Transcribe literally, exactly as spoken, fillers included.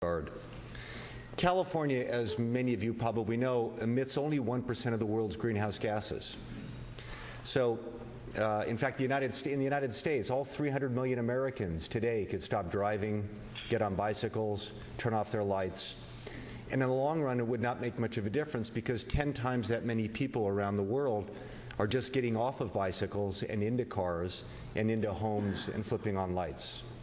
regard. California, as many of you probably know, emits only one percent of the world's greenhouse gases. So, uh, in fact, the United St- in the United States, all three hundred million Americans today could stop driving, get on bicycles, turn off their lights. And in the long run, it would not make much of a difference because ten times that many people around the world are just getting off of bicycles and into cars and into homes and flipping on lights.